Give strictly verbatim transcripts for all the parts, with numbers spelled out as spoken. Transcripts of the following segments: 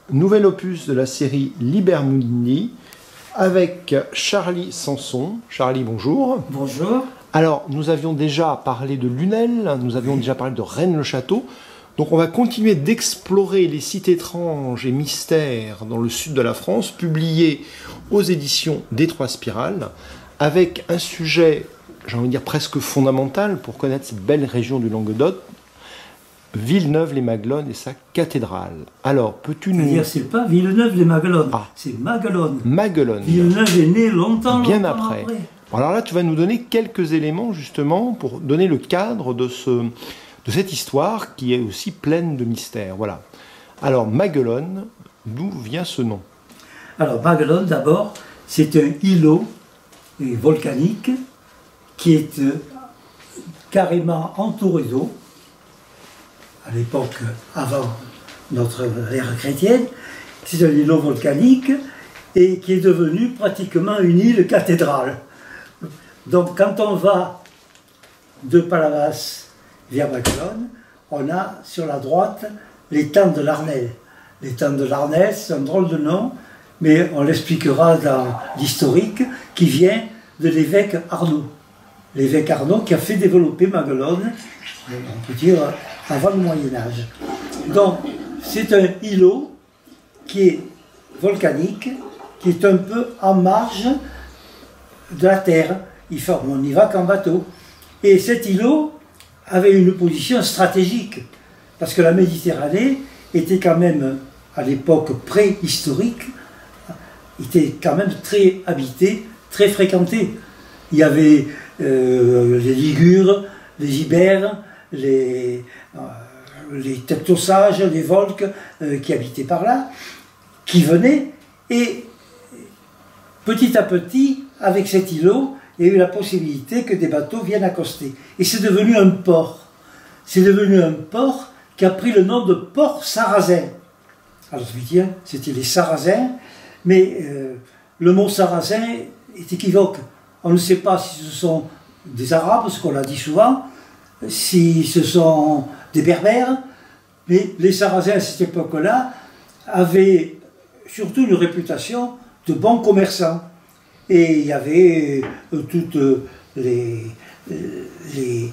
nouvel opus de la série Liber Mundi avec Charlie Sanson. Charlie, bonjour. Bonjour. Alors, nous avions déjà parlé de Lunel, nous avions déjà parlé de Rennes-le-Château. Donc on va continuer d'explorer les sites étranges et mystères dans le sud de la France, publiés aux éditions des Trois Spirales, avec un sujet, j'ai envie de dire presque fondamental pour connaître cette belle région du Languedoc, Villeneuve-les-Maguelones et sa cathédrale. Alors, peux-tu nous... C'est-à-dire, c'est pas Villeneuve-les-Maguelones, ah. c'est Maguelone. Maguelone. Villeneuve est né longtemps, Bien longtemps après. après. Alors là, tu vas nous donner quelques éléments, justement, pour donner le cadre de, ce, de cette histoire qui est aussi pleine de mystères. Voilà. Alors, Maguelone, d'où vient ce nom? Alors, Maguelone, d'abord, c'est un îlot volcanique qui est euh, carrément entouré d'eau, à l'époque avant notre ère chrétienne. C'est un îlot volcanique et qui est devenu pratiquement une île cathédrale. Donc quand on va de Palavas vers Maguelone, on a sur la droite l'étang de l'Arnel. L'étang de l'Arnel, c'est un drôle de nom, mais on l'expliquera dans l'historique, qui vient de l'évêque Arnaud. L'évêque Arnaud qui a fait développer Maguelone, on peut dire, avant le Moyen-Âge. Donc, c'est un îlot qui est volcanique, qui est un peu en marge de la terre. Il forme, on n'y va qu'en bateau. Et cet îlot avait une position stratégique, parce que la Méditerranée était quand même, à l'époque préhistorique, était quand même très habitée, très fréquentée. Il y avait euh, les Ligures, les Ibères, les, euh, les Tectosages, les Volques euh, qui habitaient par là, qui venaient, et petit à petit, avec cet îlot, il y a eu la possibilité que des bateaux viennent accoster. Et c'est devenu un port. C'est devenu un port qui a pris le nom de port sarrasin. Alors je me dis, c'était les Sarrasins, mais euh, le mot sarrasin est équivoque. On ne sait pas si ce sont des Arabes, ce qu'on l'a dit souvent, si ce sont des Berbères, mais les Sarrasins à cette époque-là avaient surtout une réputation de bons commerçants. Et il y avait euh, toutes les, les,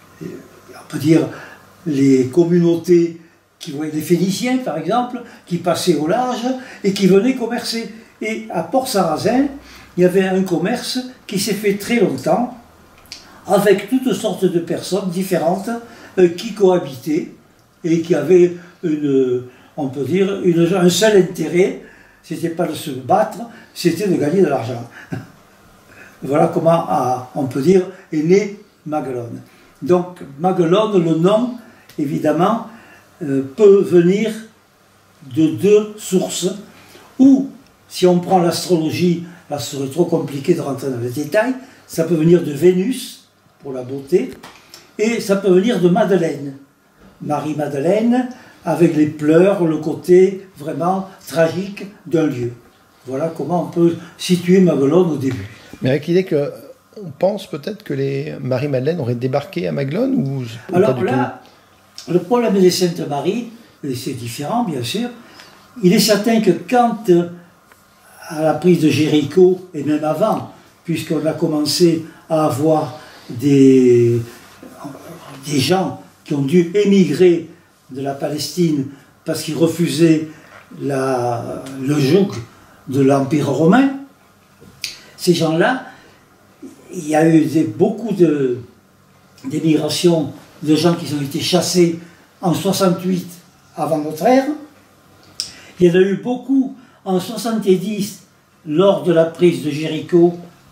on peut dire, les communautés, qui voyaient les Phéniciens par exemple, qui passaient au large et qui venaient commercer. Et à Port-Sarrazin, il y avait un commerce qui s'est fait très longtemps, avec toutes sortes de personnes différentes euh, qui cohabitaient et qui avaient, une, on peut dire, une, un seul intérêt, c'était pas de se battre, c'était de gagner de l'argent. Voilà comment, ah, on peut dire, est né Maguelone. Donc Maguelone, le nom, évidemment, euh, peut venir de deux sources, ou, si on prend l'astrologie, là ce serait trop compliqué de rentrer dans les détails, ça peut venir de Vénus, pour la beauté, et ça peut venir de Madeleine, Marie-Madeleine, avec les pleurs, le côté vraiment tragique d'un lieu. Voilà comment on peut situer Maguelone au début. Mais avec l'idée que on pense peut-être que les Marie-Madeleine auraient débarqué à Maguelone ou, ou Alors pas du là, tout le problème des Saintes Maries, c'est différent bien sûr, il est certain que quand, à la prise de Jéricho, et même avant, puisqu'on a commencé à avoir des, des gens qui ont dû émigrer de la Palestine parce qu'ils refusaient la, le joug de l'Empire romain, ces gens-là, il y a eu des, beaucoup d'émigration de, de gens qui ont été chassés en soixante-huit avant notre ère. Il y en a eu beaucoup en soixante-dix lors de la prise de Jéricho,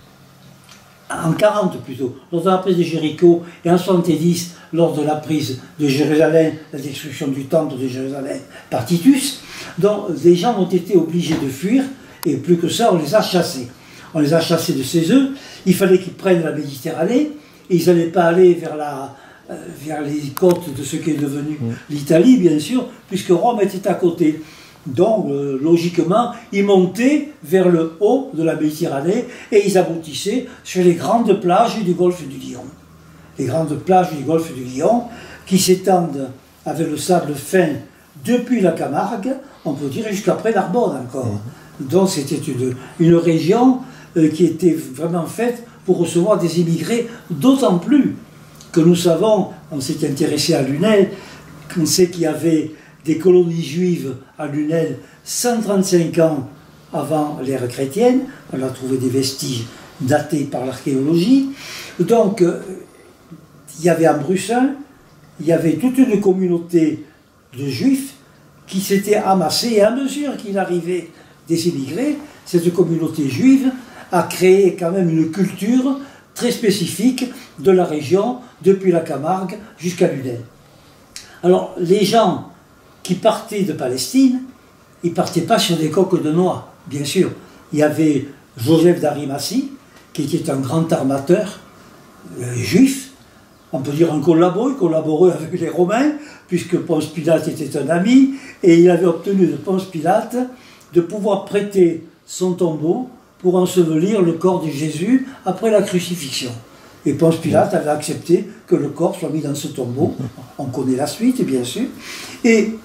en quarante plutôt, lors de la prise de Jéricho, et en soixante-dix lors de la prise de Jérusalem, la destruction du temple de Jérusalem par Titus. Donc les gens ont été obligés de fuir, et plus que ça, on les a chassés. On les a chassés de chez eux, il fallait qu'ils prennent la Méditerranée, et ils n'allaient pas aller vers, la, euh, vers les côtes de ce qui est devenu mmh. l'Italie, bien sûr, puisque Rome était à côté. Donc, euh, logiquement, ils montaient vers le haut de la Méditerranée et ils aboutissaient sur les grandes plages du golfe du Lion. Les grandes plages du golfe du Lion qui s'étendent avec le sable fin depuis la Camargue, on peut dire jusqu'après Narbonne encore. Mmh. Donc c'était une, une région euh, qui était vraiment faite pour recevoir des immigrés, d'autant plus que nous savons, on s'est intéressé à Lunel, qu'on sait qu'il y avait des colonies juives à Lunel cent trente-cinq ans avant l'ère chrétienne. On a trouvé des vestiges datés par l'archéologie. Donc, euh, il y avait à Brussin, il y avait toute une communauté de juifs qui s'était amassée, et à mesure qu'il arrivait des immigrés, cette communauté juive a créé quand même une culture très spécifique de la région, depuis la Camargue jusqu'à Lunel. Alors, les gens qui partaient de Palestine, ils ne partaient pas sur des coques de noix, bien sûr. Il y avait Joseph d'Arimathie, qui était un grand armateur euh, juif, on peut dire un collabo, il collaborait avec les Romains, puisque Ponce Pilate était un ami, et il avait obtenu de Ponce Pilate de pouvoir prêter son tombeau pour ensevelir le corps de Jésus après la crucifixion. Et Ponce Pilate avait accepté que le corps soit mis dans ce tombeau. On connaît la suite, bien sûr. Et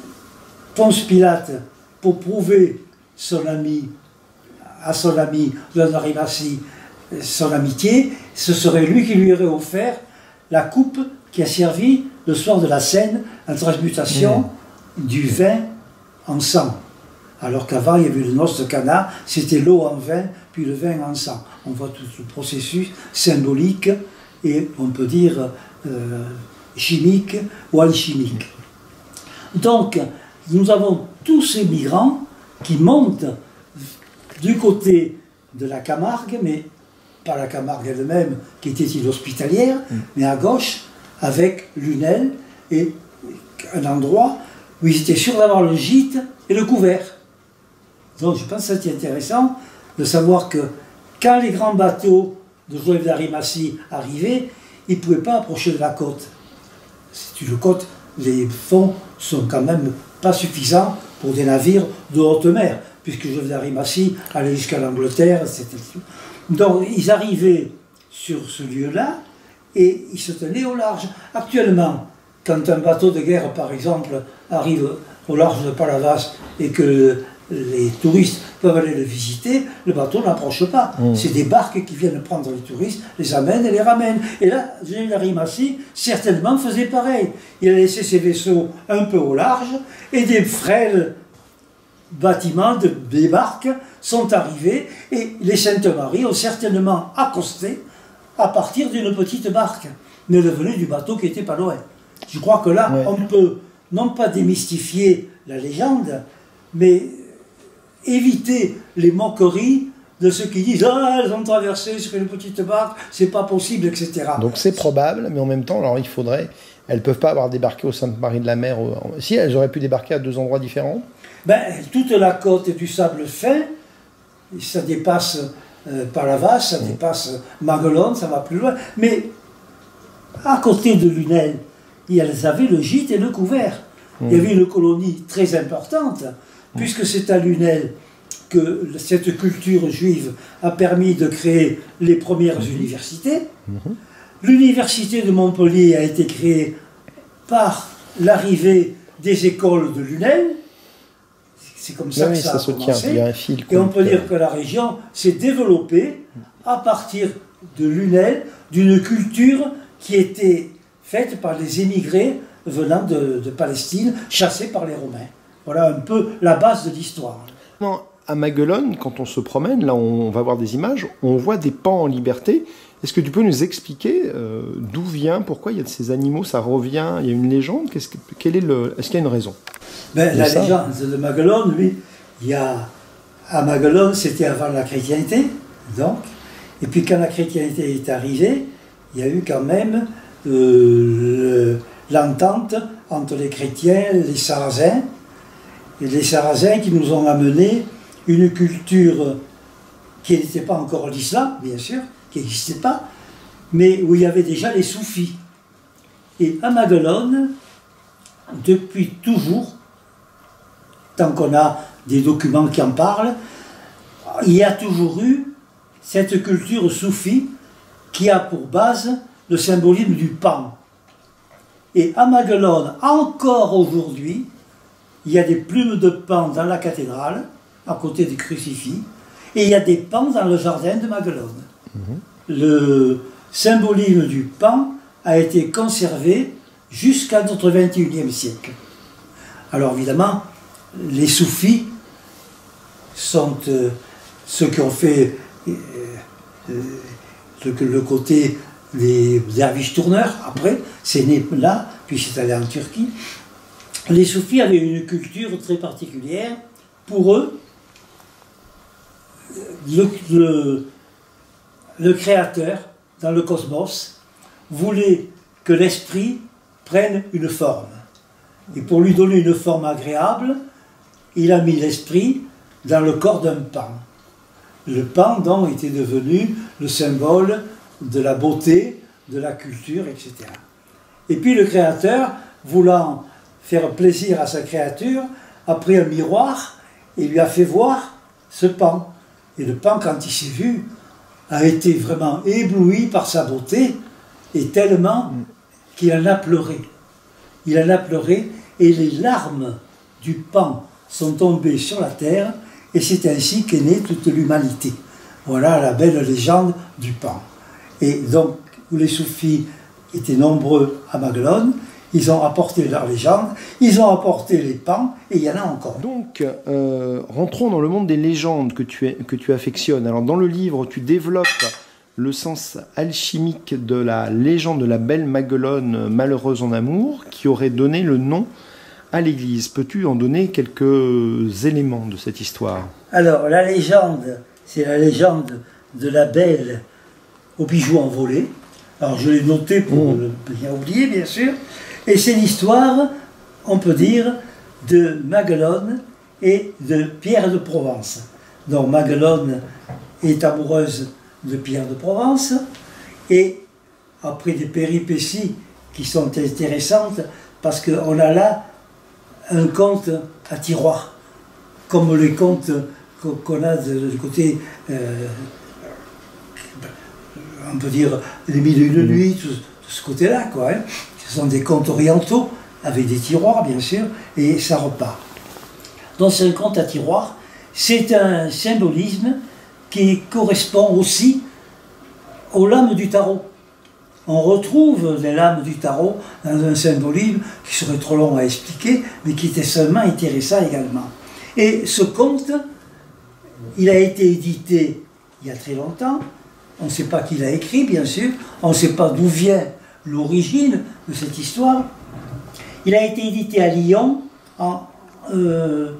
Ponce Pilate, pour prouver son ami, à son ami Joseph d'Arimathie, son amitié, ce serait lui qui lui aurait offert la coupe qui a servi le soir de la Seine en transmutation mmh. du vin en sang. Alors qu'avant, il y avait le noce de Cana, c'était l'eau en vin, puis le vin en sang. On voit tout le processus symbolique et on peut dire euh, chimique ou alchimique. Donc, nous avons tous ces migrants qui montent du côté de la Camargue, mais pas la Camargue elle-même, qui était île hospitalière, mmh. mais à gauche, avec Lunel, et un endroit où ils étaient sûrs d'avoir le gîte et le couvert. Donc je pense que c'est intéressant de savoir que quand les grands bateaux de Joseph d'Arimathie arrivaient, ils ne pouvaient pas approcher de la côte. C'est une côte, les fonds sont quand même pas suffisants pour des navires de haute mer, puisque Joseph d'Arimathie allait jusqu'à l'Angleterre, et cetera. Donc ils arrivaient sur ce lieu-là et ils se tenaient au large. Actuellement, quand un bateau de guerre, par exemple, arrive au large de Palavas et que les touristes peuvent aller le visiter, le bateau n'approche pas. Mmh. C'est des barques qui viennent prendre les touristes, les amènent et les ramènent. Et là, Joseph d'Arimathie, certainement, faisait pareil. Il a laissé ses vaisseaux un peu au large et des frêles bâtiments, de, des barques, sont arrivés et les Sainte-Marie ont certainement accosté à partir d'une petite barque, mais elle venait du bateau qui était pas loin. Je crois que là, ouais. on peut non pas démystifier la légende, mais éviter les moqueries de ceux qui disent « Ah, elles ont traversé sur une petite barque, c'est pas possible, et cetera » Donc c'est probable, mais en même temps, alors il faudrait... Elles ne peuvent pas avoir débarqué au Sainte-Marie de la Mer. Si, elles auraient pu débarquer à deux endroits différents. Ben, toute la côte est du sable fin, ça dépasse euh, Palavas, ça mmh. dépasse Maguelone, ça va plus loin. Mais à côté de Lunel, elles avaient le gîte et le couvert. Mmh. Il y avait une colonie très importante, mmh. puisque c'est à Lunel que cette culture juive a permis de créer les premières mmh. universités. Mmh. L'université de Montpellier a été créée par l'arrivée des écoles de Lunel. C'est comme ça oui, que ça, ça a commencé. Tient. Il y a un fil et on peut dire que la région s'est développée à partir de Lunel, d'une culture qui était faite par les émigrés venant de, de Palestine, chassés par les Romains. Voilà un peu la base de l'histoire. À Maguelone, quand on se promène, là on va voir des images, on voit des paons en liberté. Est-ce que tu peux nous expliquer euh, d'où vient, pourquoi il y a de ces animaux, ça revient, il y a une légende, qu'est-ce que, quel est le, est-ce qu'il y a une raison? Ben, la ça? légende de Maguelone, lui, il y a, à Maguelone, c'était avant la chrétienté, donc, et puis quand la chrétienté est arrivée, il y a eu quand même euh, l'entente entre les chrétiens et les sarrasins, et les sarrasins qui nous ont amené une culture qui n'était pas encore l'islam, bien sûr, qui n'existait pas, mais où il y avait déjà les soufis. Et à Maguelone, depuis toujours, tant qu'on a des documents qui en parlent, il y a toujours eu cette culture soufie qui a pour base le symbolisme du pan. Et à Maguelone, encore aujourd'hui, il y a des plumes de paon dans la cathédrale, à côté des crucifix, et il y a des paons dans le jardin de Maguelone. Mmh. Le symbolisme du paon a été conservé jusqu'à notre vingt et unième siècle. Alors évidemment, les soufis sont euh, ceux qui ont fait euh, euh, le, le côté des derviches tourneurs. Après, c'est né là, puis c'est allé en Turquie. Les soufis avaient une culture très particulière. Pour eux, le, le, le créateur, dans le cosmos, voulait que l'esprit prenne une forme. Et pour lui donner une forme agréable, il a mis l'esprit dans le corps d'un paon. Le paon, donc, était devenu le symbole de la beauté, de la culture, et cetera. Et puis le créateur, voulant faire plaisir à sa créature, a pris un miroir et lui a fait voir ce paon. Et le paon, quand il s'est vu, a été vraiment ébloui par sa beauté, et tellement qu'il en a pleuré. Il en a pleuré, et les larmes du paon sont tombées sur la terre, et c'est ainsi qu'est née toute l'humanité. Voilà la belle légende du paon. Et donc, où les soufis étaient nombreux à Maguelone, ils ont apporté leur légende, ils ont apporté les paons, et il y en a encore. Donc, euh, rentrons dans le monde des légendes que tu, es, que tu affectionnes. Alors, dans le livre, tu développes le sens alchimique de la légende de la belle Maguelone malheureuse en amour, qui aurait donné le nom à l'église. Peux-tu en donner quelques éléments de cette histoire? Alors, la légende, c'est la légende de la belle aux bijoux envolés. Alors, je l'ai noté pour ne rien oublier, bien sûr. Et c'est l'histoire, on peut dire, de Maguelone et de Pierre de Provence. Donc, Maguelone est amoureuse de Pierre de Provence, et après des péripéties qui sont intéressantes, parce qu'on a là un conte à tiroir, comme les contes qu'on a du côté, euh, on peut dire, les mille et une nuits, tout, tout ce côté-là, quoi. Hein. Ce sont des contes orientaux, avec des tiroirs, bien sûr, et ça repart. Donc c'est un conte à tiroir, c'est un symbolisme qui correspond aussi aux lames du tarot. On retrouve les lames du tarot dans un symbolisme qui serait trop long à expliquer, mais qui était seulement intéressant également. Et ce conte, il a été édité il y a très longtemps. On ne sait pas qui l'a écrit, bien sûr. On ne sait pas d'où vient l'origine de cette histoire. Il a été édité à Lyon en euh,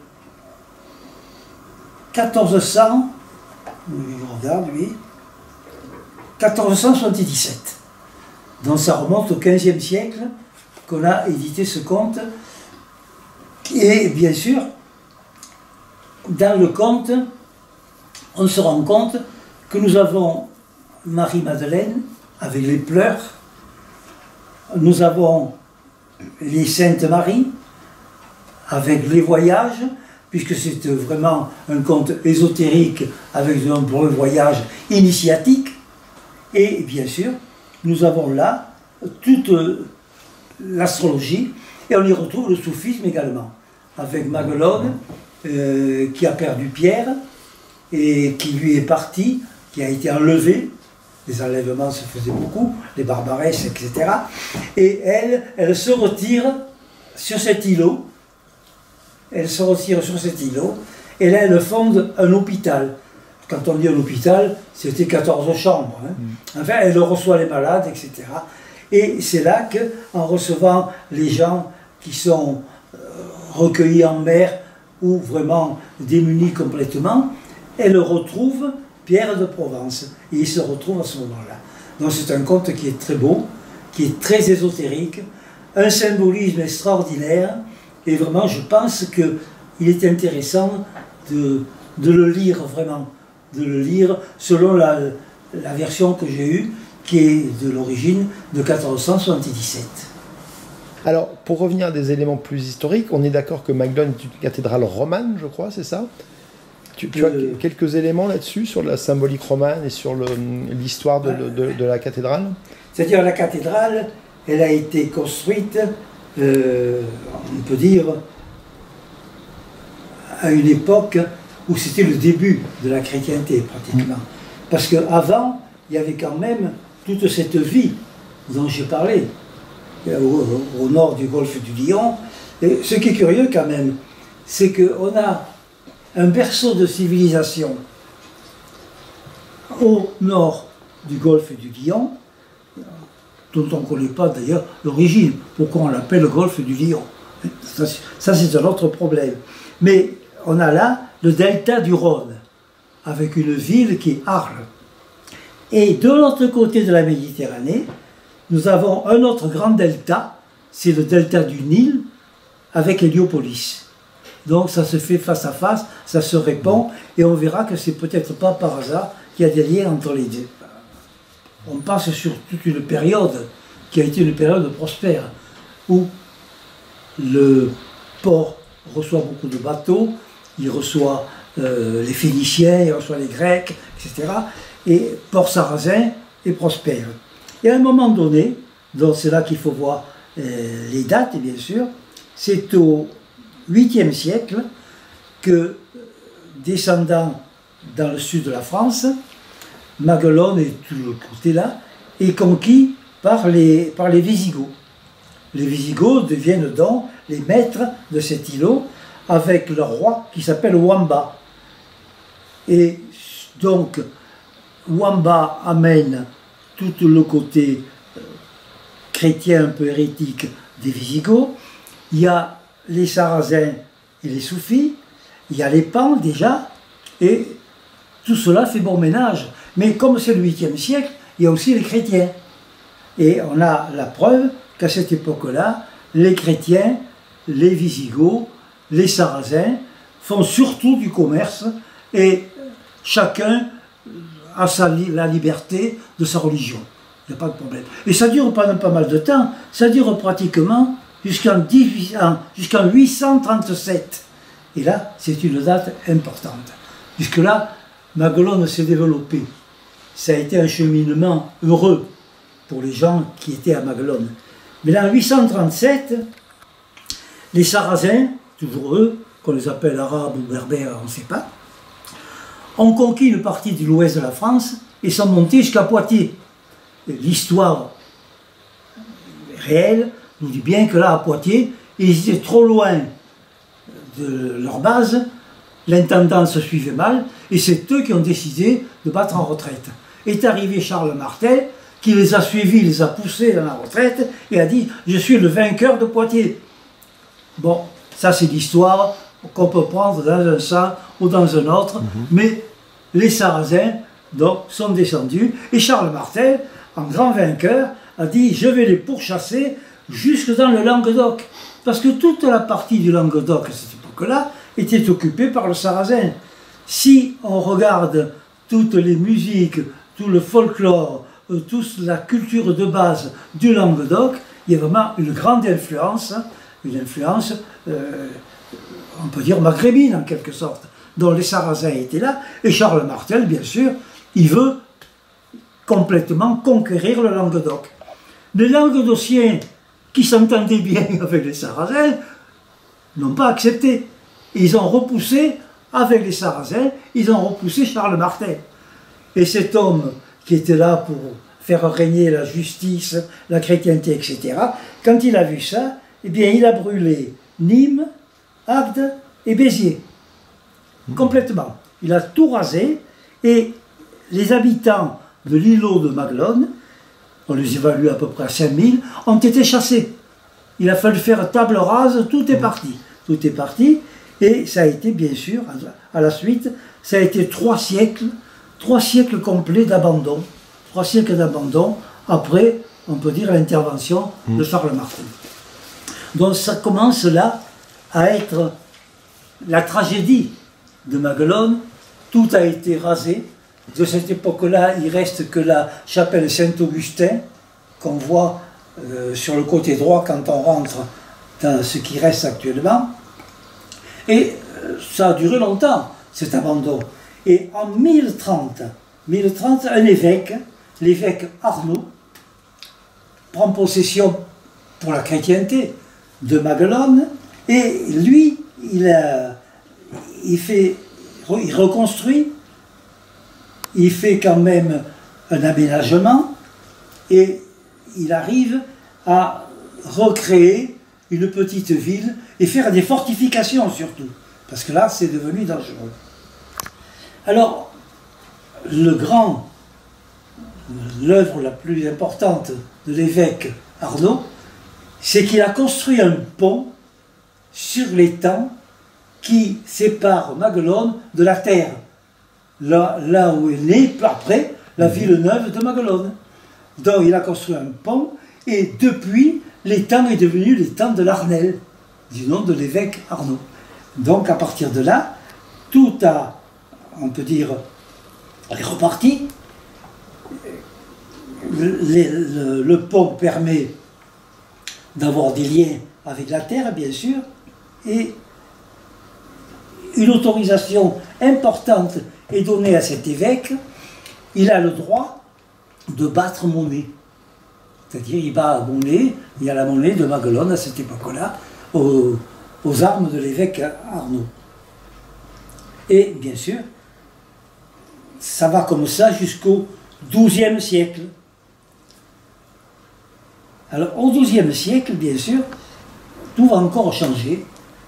quatorze cents, je regarde, oui, quatorze cent soixante-dix-sept. Donc ça remonte au quinzième siècle qu'on a édité ce conte. Et bien sûr, dans le conte, on se rend compte que nous avons Marie-Madeleine avec les pleurs, nous avons les Saintes Maries avec les voyages, puisque c'est vraiment un conte ésotérique avec de nombreux voyages initiatiques. Et bien sûr, nous avons là toute l'astrologie, et on y retrouve le soufisme également, avec Maguelone, euh, qui a perdu Pierre, et qui lui est parti, qui a été enlevé. Les enlèvements se faisaient beaucoup, les barbaresses, et cetera. Et elle, elle se retire sur cet îlot, elle se retire sur cet îlot, et là elle fonde un hôpital. Quand on dit un hôpital, c'était quatorze chambres. Hein. Enfin, elle reçoit les malades, et cetera. Et c'est là qu'en recevant les gens qui sont euh, recueillis en mer ou vraiment démunis complètement, elle retrouve Pierre de Provence. Et il se retrouve à ce moment-là. Donc c'est un conte qui est très beau, qui est très ésotérique, un symbolisme extraordinaire, et vraiment je pense qu'il est intéressant de, de le lire vraiment, de le lire selon la, la version que j'ai eue, qui est de l'origine de quatorze cent soixante-dix-sept. Alors, pour revenir à des éléments plus historiques, on est d'accord que Maguelone est une cathédrale romane, je crois, c'est ça? Tu, tu euh, as quelques éléments là-dessus, sur la symbolique romane et sur l'histoire de, de, de, de la cathédrale? C'est-à-dire la cathédrale, elle a été construite, euh, on peut dire, à une époque où c'était le début de la chrétienté pratiquement. Parce qu'avant, il y avait quand même toute cette vie dont j'ai parlé, au, au nord du golfe du Lion. Et ce qui est curieux quand même, c'est qu'on a un berceau de civilisation au nord du golfe du Lion, dont on ne connaît pas d'ailleurs l'origine, pourquoi on l'appelle le golfe du Lion. Ça, ça c'est un autre problème. Mais on a là le delta du Rhône, avec une ville qui est Arles. Et de l'autre côté de la Méditerranée, nous avons un autre grand delta, c'est le delta du Nil, avec Héliopolis. Donc ça se fait face à face, ça se répond, et on verra que c'est peut-être pas par hasard qu'il y a des liens entre les deux. On passe sur toute une période qui a été une période prospère, où le port reçoit beaucoup de bateaux, il reçoit euh, les Phéniciens, il reçoit les Grecs, et cetera. Et Port-Sarasin est prospère. Et à un moment donné, donc c'est là qu'il faut voir euh, les dates, bien sûr, c'est au huitième siècle que, descendant dans le sud de la France, Maguelone et tout le côté là, est conquis par les, par les Visigoths. Les Visigoths deviennent donc les maîtres de cet îlot avec leur roi qui s'appelle Wamba. Et donc, Wamba amène tout le côté chrétien un peu hérétique des Visigoths. Il y a les Sarrasins et les Soufis, il y a les Pans déjà, et tout cela fait bon ménage. Mais comme c'est le huitième siècle, il y a aussi les chrétiens. Et on a la preuve qu'à cette époque-là, les chrétiens, les Visigoths, les Sarrasins font surtout du commerce et chacun a sa, la liberté de sa religion. Il n'y a pas de problème. Et ça dure pendant pas mal de temps, ça dure pratiquement jusqu'en jusqu'en huit cent trente-sept. Et là, c'est une date importante. Jusque-là, Maguelone s'est développé. Ça a été un cheminement heureux pour les gens qui étaient à Maguelone. Mais en huit cent trente-sept, les Sarrasins, toujours eux, qu'on les appelle arabes ou berbères, on ne sait pas, ont conquis une partie de l'ouest de la France et sont montés jusqu'à Poitiers. L'histoire réelle nous dit bien que là, à Poitiers, ils étaient trop loin de leur base, l'intendance se suivait mal, et c'est eux qui ont décidé de battre en retraite. Est arrivé Charles Martel, qui les a suivis, les a poussés dans la retraite, et a dit « Je suis le vainqueur de Poitiers ». Bon, ça c'est l'histoire qu'on peut prendre dans un sens ou dans un autre, mmh. Mais les Sarrasins donc, sont descendus, et Charles Martel, en grand vainqueur, a dit « Je vais les pourchasser jusque dans le Languedoc ». Parce que toute la partie du Languedoc à cette époque-là était occupée par le Sarrasin. Si on regarde toutes les musiques, tout le folklore, toute la culture de base du Languedoc, il y a vraiment une grande influence, une influence, euh, on peut dire maghrébine en quelque sorte, dont les Sarrasins étaient là, et Charles Martel, bien sûr, il veut complètement conquérir le Languedoc. Les Languedociens, qui s'entendaient bien avec les Sarrasins, n'ont pas accepté. Ils ont repoussé, avec les Sarrasins, ils ont repoussé Charles Martel. Et cet homme qui était là pour faire régner la justice, la chrétienté, et cetera, quand il a vu ça, eh bien, il a brûlé Nîmes, Agde et Béziers. Complètement. Il a tout rasé, et les habitants de l'îlot de Maguelone, on les évalue à peu près à cinq mille, ont été chassés. Il a fallu faire table rase, tout est parti. Tout est parti, et ça a été, bien sûr, à la suite, ça a été trois siècles, trois siècles complets d'abandon. Trois siècles d'abandon, après, on peut dire, l'intervention de Charles Martel. Donc ça commence là à être la tragédie de Maguelone. Tout a été rasé. De cette époque-là, il ne reste que la chapelle Saint-Augustin, qu'on voit euh, sur le côté droit quand on rentre dans ce qui reste actuellement. Et euh, ça a duré longtemps, cet abandon. Et en mille trente, mille trente, un évêque, l'évêque Arnaud, prend possession pour la chrétienté de Maguelone, et lui, il, a, il fait, il reconstruit, il fait quand même un aménagement et il arrive à recréer une petite ville et faire des fortifications surtout, parce que là c'est devenu dangereux. Alors, le grand, l'œuvre la plus importante de l'évêque Arnaud, c'est qu'il a construit un pont sur l'étang qui sépare Maguelone de la terre, là, là où est née après la ville neuve de Maguelone. Donc il a construit un pont et depuis l'étang est devenu l'étang de l'Arnelle, du nom de l'évêque Arnaud. Donc à partir de là, tout a, on peut dire, est reparti. Le, le, le pont permet d'avoir des liens avec la terre, bien sûr, et une autorisation importante est donnée à cet évêque. Il a le droit de battre monnaie. C'est-à-dire, il bat monnaie, il y a la monnaie de Maguelone à cette époque-là, aux, aux armes de l'évêque Arnaud. Et bien sûr, ça va comme ça jusqu'au douzième siècle. Alors, au douzième siècle, bien sûr, tout va encore changer.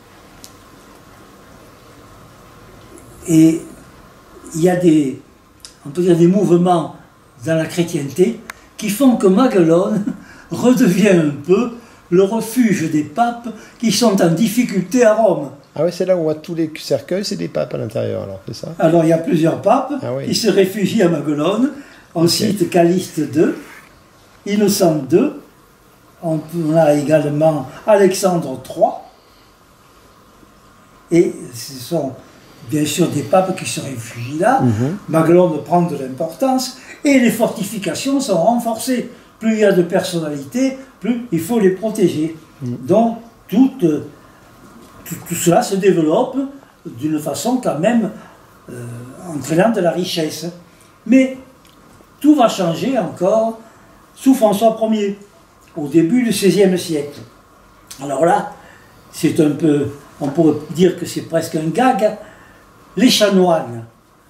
Et il y a des, on peut dire des mouvements dans la chrétienté qui font que Maguelone redevient un peu le refuge des papes qui sont en difficulté à Rome. Ah oui, c'est là où on voit tous les cercueils, c'est des papes à l'intérieur, alors, c'est ça? Alors, il y a plusieurs papes ah oui. qui se réfugient à Maguelone. On okay. cite Calixte deux, Innocent deux, on a également Alexandre trois, et ce sont bien sûr des papes qui se réfugient là. Mm-hmm. Maguelone prend de l'importance, et les fortifications sont renforcées. Plus il y a de personnalités, plus il faut les protéger. Mm. Donc, tout, tout, tout cela se développe d'une façon quand même euh, entraînant de la richesse. Mais tout va changer encore sous François Ier, au début du seizième siècle. Alors là, c'est un peu, on pourrait dire que c'est presque un gag. Les chanoines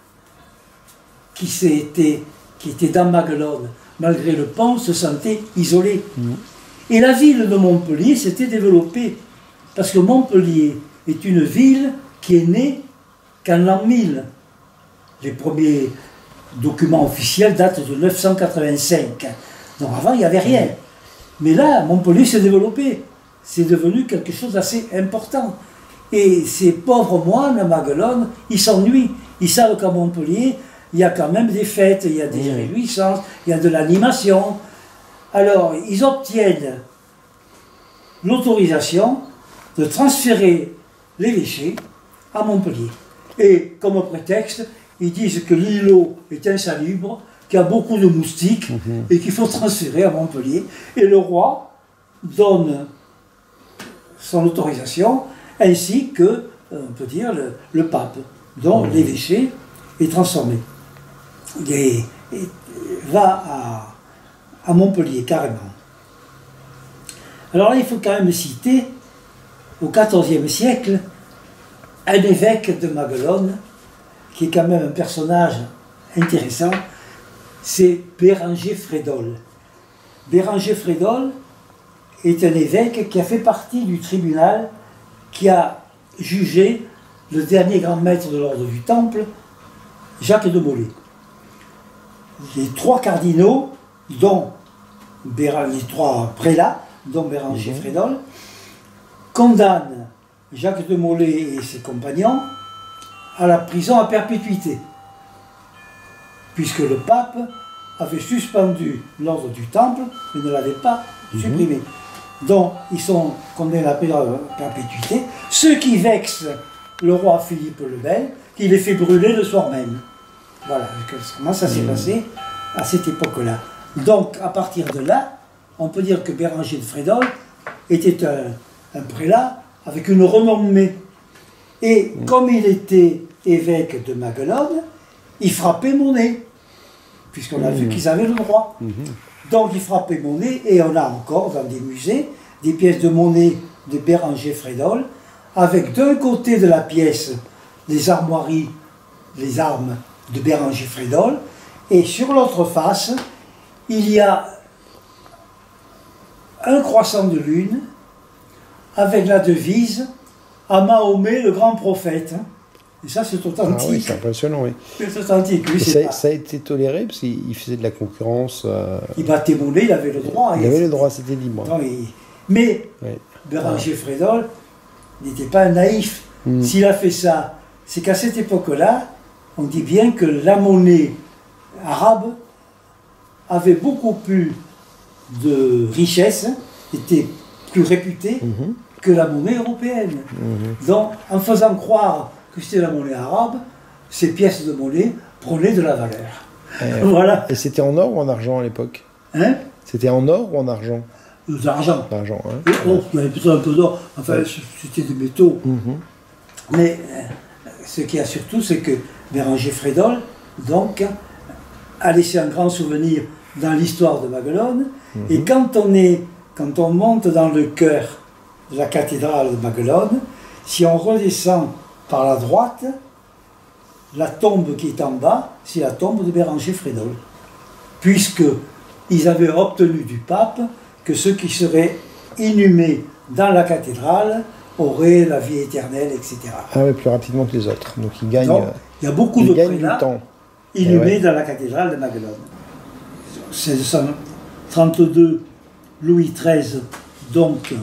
qui, étaient, qui étaient dans Maguelone, malgré le pont, se sentaient isolés. Mmh. Et la ville de Montpellier s'était développée, parce que Montpellier est une ville qui est née qu'en l'an mille. Les premiers documents officiels datent de neuf cent quatre-vingt-cinq. Donc avant, il n'y avait rien. Mais là, Montpellier s'est développé. C'est devenu quelque chose d'assez important. Et ces pauvres moines à Maguelone, ils s'ennuient. Ils savent qu'à Montpellier, il y a quand même des fêtes, il y a des mmh. réjouissances, il y a de l'animation. Alors, ils obtiennent l'autorisation de transférer l'évêché à Montpellier. Et comme prétexte, ils disent que l'îlot est insalubre, qu'il y a beaucoup de moustiques mmh. et qu'il faut transférer à Montpellier. Et le roi donne son autorisation, ainsi que, on peut dire, le, le pape, dont mmh. l'évêché est transformé. Et, et va à, à Montpellier, carrément. Alors là, il faut quand même citer, au quatorzième siècle, un évêque de Maguelone, qui est quand même un personnage intéressant, c'est Béranger Frédol. Béranger Frédol est un évêque qui a fait partie du tribunal qui a jugé le dernier grand maître de l'ordre du Temple, Jacques de Molay. Les trois cardinaux, dont Béra, les trois prélats, dont Béranger mmh. Frédol, condamnent Jacques de Molay et ses compagnons à la prison à perpétuité, puisque le pape avait suspendu l'ordre du Temple, mais ne l'avait pas mmh. supprimé. Donc, ils sont condamnés à la prison à perpétuité, ce qui vexe le roi Philippe le Bel, qui les fait brûler le soir même. Voilà comment ça s'est mmh. passé à cette époque-là. Donc, à partir de là, on peut dire que Béranger de Frédol était un, un prélat avec une renommée. Et mmh. comme il était évêque de Maguelone, il frappait monnaie, puisqu'on a mmh. vu qu'ils avaient le droit. Mmh. Donc il frappait monnaie, et on a encore dans des musées des pièces de monnaie de Béranger Frédol, avec d'un côté de la pièce les armoiries, les armes de Béranger Frédol. Et sur l'autre face, il y a un croissant de lune avec la devise « À Mahomet, le grand prophète ». Et ça, c'est authentique. Ah oui, c'est impressionnant, oui. C'est authentique, oui, Et c'est ça, pas- ça a été toléré parce qu'il faisait de la concurrence. euh, Il battait monnaie, il avait le droit. il et avait le c'était- droit, c'était libre. Non, il- Mais Ouais. Béranger Frédol n'était pas un naïf. Mm. S'il a fait ça, c'est qu'à cette époque-là, on dit bien que la monnaie arabe avait beaucoup plus de richesse, était plus réputée Mhm. que la monnaie européenne. Mhm. Donc, en faisant croire que c'était la monnaie arabe, ces pièces de monnaie prenaient de la valeur. Et, Voilà. et c'était en or ou en argent à l'époque? Hein? C'était en or ou en argent? De l'argent. En argent, hein. Et, oh, il y avait plutôt un peu d'or. Enfin, c'était des métaux. Mhm. Mais euh, ce qu'il y a surtout, c'est que Béranger Frédol, donc, a laissé un grand souvenir dans l'histoire de Maguelone. Et quand on, est, quand on monte dans le cœur de la cathédrale de Maguelone, si on redescend par la droite, la tombe qui est en bas, c'est la tombe de Béranger Frédol. Puisque ils avaient obtenu du pape que ceux qui seraient inhumés dans la cathédrale auraient la vie éternelle, et cetera. Ah oui, plus rapidement que les autres. Donc il gagne, Donc, euh, il y a beaucoup il de gagne du prélats temps. inhumés Eh ouais. dans la cathédrale de Maguelone. mille sept cent trente-deux, Louis treize, donc,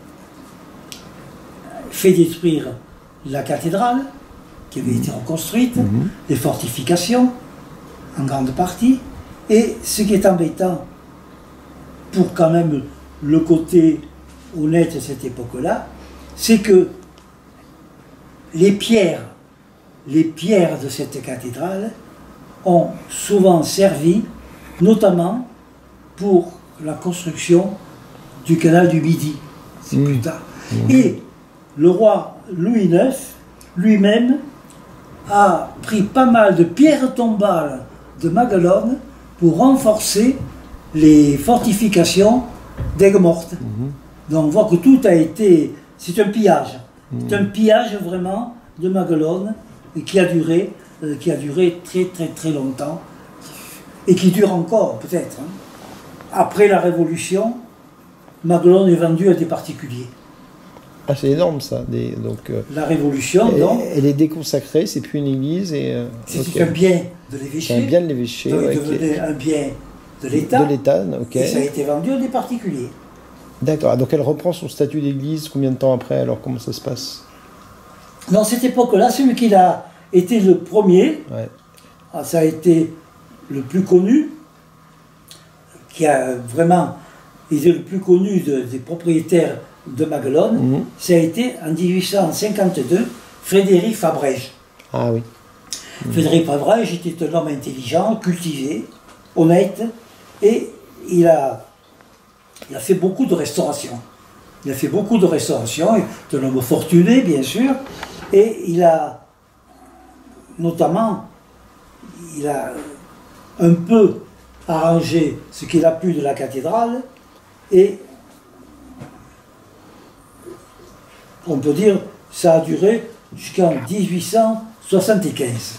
fait détruire la cathédrale, qui avait été reconstruite, Mhm. les fortifications, en grande partie. Et ce qui est embêtant, pour quand même le côté honnête de cette époque-là, c'est que les pierres, les pierres de cette cathédrale ont souvent servi, notamment pour la construction du canal du Midi. C'est Mmh. plus tard. Et le roi Louis neuf, lui-même, a pris pas mal de pierres tombales de Maguelone pour renforcer les fortifications d'Aigues-Mortes. Donc on voit que tout a été... C'est un pillage. C'est un pillage vraiment de Maguelone et qui a duré, euh, qui a duré très très très longtemps et qui dure encore peut-être. hein. Après la Révolution, Maguelone est vendu à des particuliers. Ah, c'est énorme ça. Des, donc, euh, La Révolution, elle, donc, elle est déconsacrée, c'est plus une église. et euh, c'était ok. un bien de C'est l'évêché. un bien de l'évêché. Donc, ouais, il qui devenait est- un bien de l'État. de l'État, ok. Et ça a été vendu à des particuliers. D'accord. Ah, donc elle reprend son statut d'église combien de temps après? Alors comment ça se passe? Dans cette époque-là, celui qui a été le premier, Ouais. ah, ça a été le plus connu, qui a vraiment été le plus connu de- des propriétaires de Maguelone, Mhm. ça a été en dix-huit cent cinquante-deux, Frédéric Fabrège. Ah oui. Frédéric Fabrège était un homme intelligent, cultivé, honnête, et il a, il a fait beaucoup de restauration. Il a fait beaucoup de restauration, il est un homme fortuné, bien sûr, et il a, notamment, il a un peu arrangé ce qu'il a pu de la cathédrale, et on peut dire ça a duré jusqu'en dix-huit cent soixante-quinze.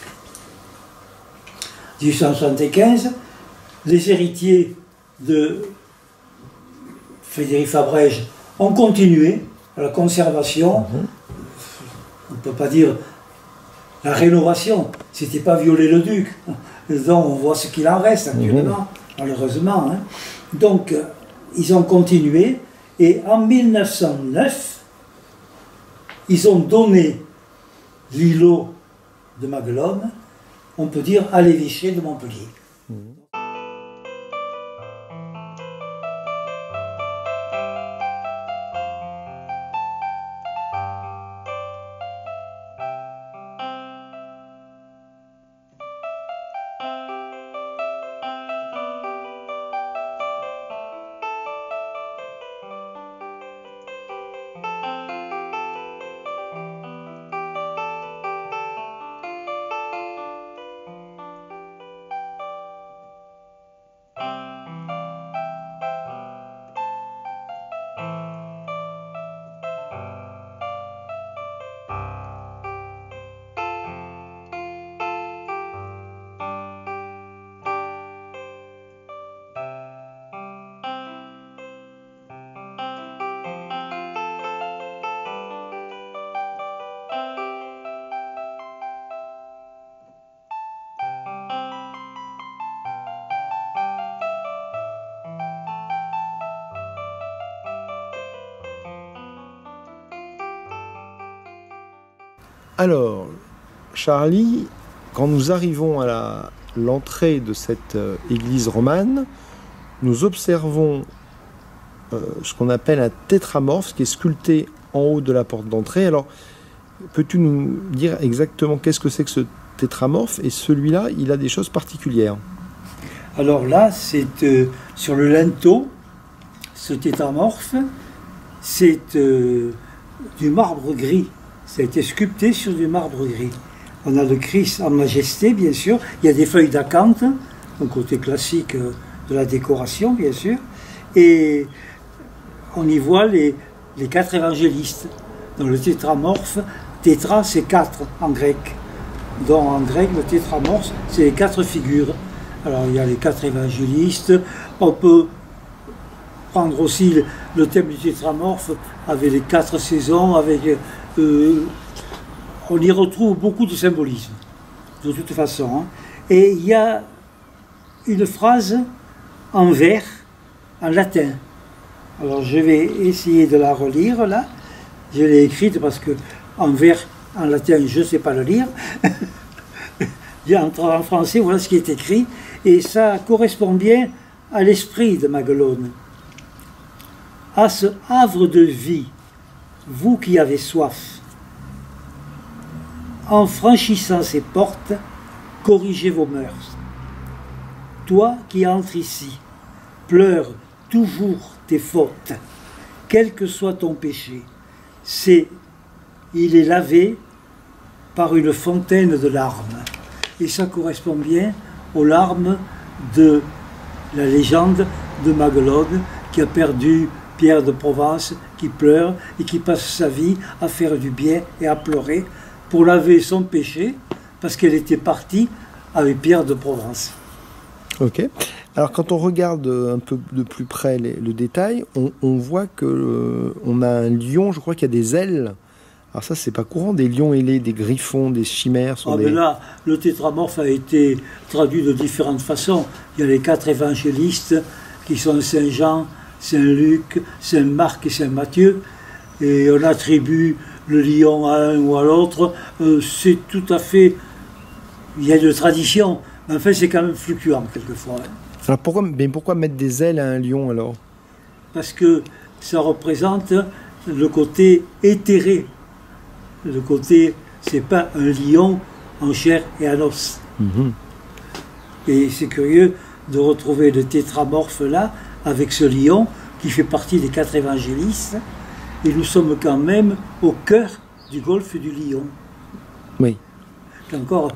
dix-huit cent soixante-quinze, les héritiers de Frédéric Fabrège ont continué la conservation, on ne peut pas dire la rénovation, c'était pas violer le duc, donc on voit ce qu'il en reste actuellement, malheureusement. hein. Donc euh, ils ont continué, et en mille neuf cent neuf, ils ont donné l'îlot de Maguelone, on peut dire, à l'évêché de Montpellier. Alors, Charlie, quand nous arrivons à l'entrée de cette euh, église romane, nous observons euh, ce qu'on appelle un tétramorphe, qui est sculpté en haut de la porte d'entrée. Alors, peux-tu nous dire exactement qu'est-ce que c'est que ce tétramorphe? Et celui-là, il a des choses particulières. Alors là, c'est euh, sur le linteau, ce tétramorphe, c'est euh, du marbre gris. Ça a été sculpté sur du marbre gris. On a le Christ en majesté, bien sûr. Il y a des feuilles d'acanthe, un côté classique euh, de la décoration, bien sûr. Et on y voit les, les quatre évangélistes. Dans le tétramorphe, tétra, c'est quatre en grec. Donc en grec, le tétramorphe, c'est les quatre figures. Alors il y a les quatre évangélistes. On peut prendre aussi le, le thème du tétramorphe avec les quatre saisons, avec... Euh, on y retrouve beaucoup de symbolisme, de toute façon. Hein. Et il y a une phrase en vers, en latin. Alors je vais essayer de la relire là. Je l'ai écrite parce que en vers, en latin, je ne sais pas le lire. En français, voilà ce qui est écrit. Et ça correspond bien à l'esprit de Maguelone. À ce havre de vie, vous qui avez soif, en franchissant ces portes, corrigez vos mœurs. Toi qui entres ici, pleure toujours tes fautes, quel que soit ton péché. C'est, il est lavé par une fontaine de larmes. Et ça correspond bien aux larmes de la légende de Maguelone qui a perdu Pierre de Provence, qui pleure et qui passe sa vie à faire du bien et à pleurer pour laver son péché, parce qu'elle était partie avec Pierre de Provence. Ok. Alors quand on regarde un peu de plus près les, le détail, on, on voit que euh, on a un lion, je crois qu'il y a des ailes. Alors ça, c'est pas courant, des lions ailés, des griffons, des chimères. Sont ah des... ben là, le tétramorphe a été traduit de différentes façons. Il y a les quatre évangélistes qui sont Saint Jean, Saint Luc, Saint Marc et Saint Matthieu. Et on attribue le lion à un ou à l'autre. Euh, c'est tout à fait... Il y a de tradition. Mais en fait, c'est quand même fluctuant, quelquefois. Alors pourquoi, mais pourquoi mettre des ailes à un lion, alors? Parce que ça représente le côté éthéré. Le côté, c'est pas un lion en chair et en os. Mm-hmm. Et c'est curieux de retrouver le tétramorphe là, avec ce lion, qui fait partie des quatre évangélistes. Et nous sommes quand même au cœur du golfe du Lion. Oui. Encore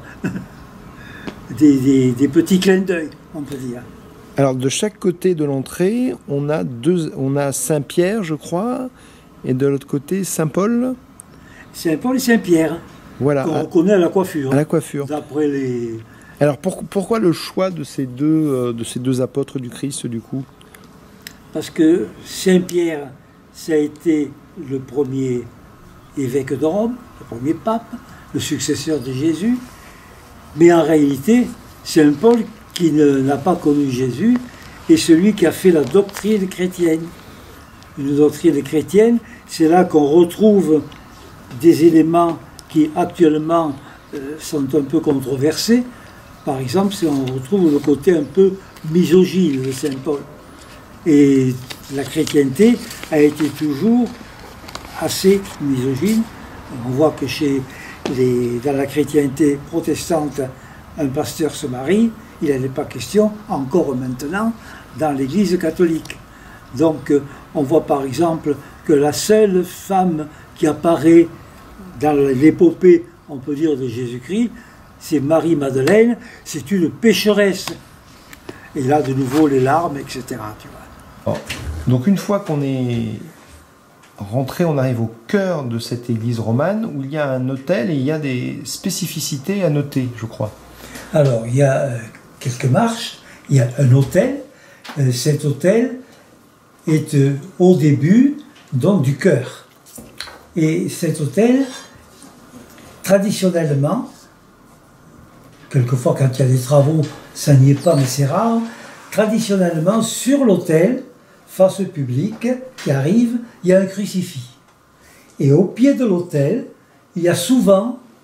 des, des, des petits clins d'œil, on peut dire. Alors, de chaque côté de l'entrée, on a deux, on a Saint-Pierre, je crois, et de l'autre côté, Saint-Paul. Saint-Paul et Saint-Pierre. Voilà. Qu'on reconnaît à la coiffure. À la coiffure. D'après les... Alors, pour, pourquoi le choix de ces, deux, euh, de ces deux apôtres du Christ, du coup? Parce que Saint-Pierre, ça a été le premier évêque de Rome, le premier pape, le successeur de Jésus. Mais en réalité, Saint Paul, qui n'a pas connu Jésus, est celui qui a fait la doctrine chrétienne. Une doctrine chrétienne, c'est là qu'on retrouve des éléments qui actuellement euh, sont un peu controversés. Par exemple, si on retrouve le côté un peu misogyne de Saint Paul. Et la chrétienté a été toujours assez misogyne. On voit que chez les, dans la chrétienté protestante, un pasteur se marie, il n'en est pas question, encore maintenant, dans l'Église catholique. Donc, on voit par exemple que la seule femme qui apparaît dans l'épopée, on peut dire, de Jésus-Christ, c'est Marie-Madeleine, c'est une pécheresse. Et là, de nouveau, les larmes, et cetera. Tu vois. Donc, une fois qu'on est rentré, on arrive au cœur de cette église romane, où il y a un autel et il y a des spécificités à noter, je crois. Alors, il y a euh, quelques marches, il y a un autel. Euh, cet autel est euh, au début, donc, du chœur. Et cet autel, traditionnellement, quelquefois quand il y a des travaux, ça n'y est pas, mais c'est rare, traditionnellement, sur l'autel, face au public qui arrive, il y a un crucifix. Et au pied de l'autel, il y a souvent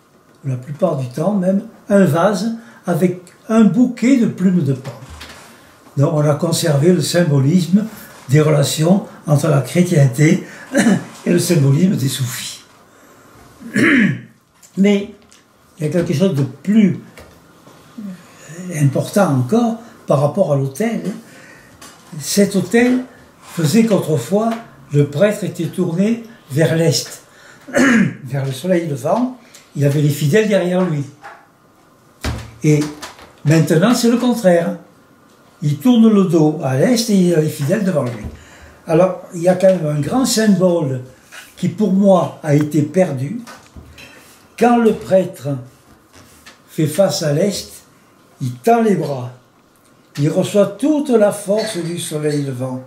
la plupart du temps même, un vase avec un bouquet de plumes de paon. Donc on a conservé le symbolisme des relations entre la chrétienté et le symbolisme des soufis. Mais il y a quelque chose de plus important encore par rapport à l'autel. Cet autel faisait qu'autrefois, le prêtre était tourné vers l'est, vers le soleil levant. Il avait les fidèles derrière lui. Et maintenant, c'est le contraire. Il tourne le dos à l'est et il a les fidèles devant lui. Alors, il y a quand même un grand symbole qui, pour moi, a été perdu. Quand le prêtre fait face à l'est, il tend les bras. Il reçoit toute la force du soleil levant.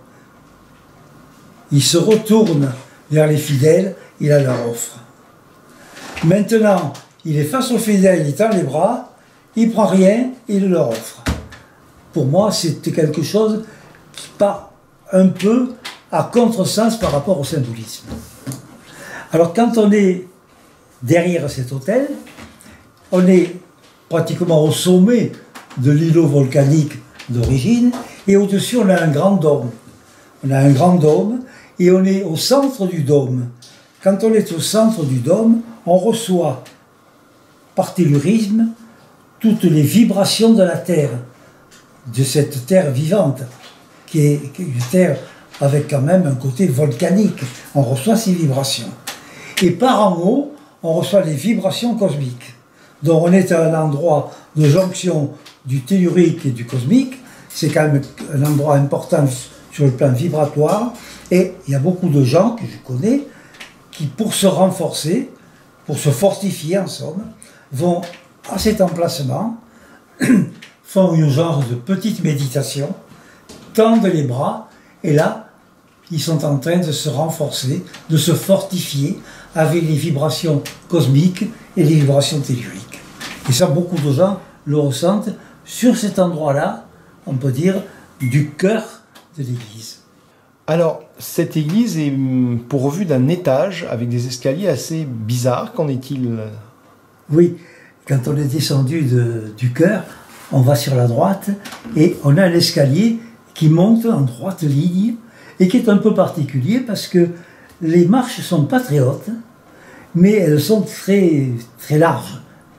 Il se retourne vers les fidèles, il la leur offre. Maintenant, il est face aux fidèles, il tend les bras, il ne prend rien, il leur offre. Pour moi, c'était quelque chose qui part un peu à contresens par rapport au symbolisme. Alors, quand on est derrière cet autel, on est pratiquement au sommet de l'îlot volcanique d'origine, et au-dessus, on a un grand dôme. On a un grand dôme, et on est au centre du dôme. Quand on est au centre du dôme, on reçoit, par tellurisme, toutes les vibrations de la Terre, de cette Terre vivante, qui est, qui est une Terre avec quand même un côté volcanique. On reçoit ces vibrations. Et par en haut, on reçoit les vibrations cosmiques. Donc on est à un endroit de jonction du tellurique et du cosmique. C'est quand même un endroit important sur le plan vibratoire. Et il y a beaucoup de gens que je connais qui, pour se renforcer, pour se fortifier en somme, vont à cet emplacement, font une genre de petite méditation, tendent les bras, et là, ils sont en train de se renforcer, de se fortifier avec les vibrations cosmiques et les vibrations telluriques. Et ça, beaucoup de gens le ressentent sur cet endroit-là, on peut dire, du cœur de l'église. Alors, cette église est pourvue d'un étage avec des escaliers assez bizarres. Qu'en est-il? Oui, quand on est descendu de, du chœur, on va sur la droite et on a un escalier qui monte en droite ligne et qui est un peu particulier parce que les marches ne sont pas très hautes, mais elles sont très, très larges.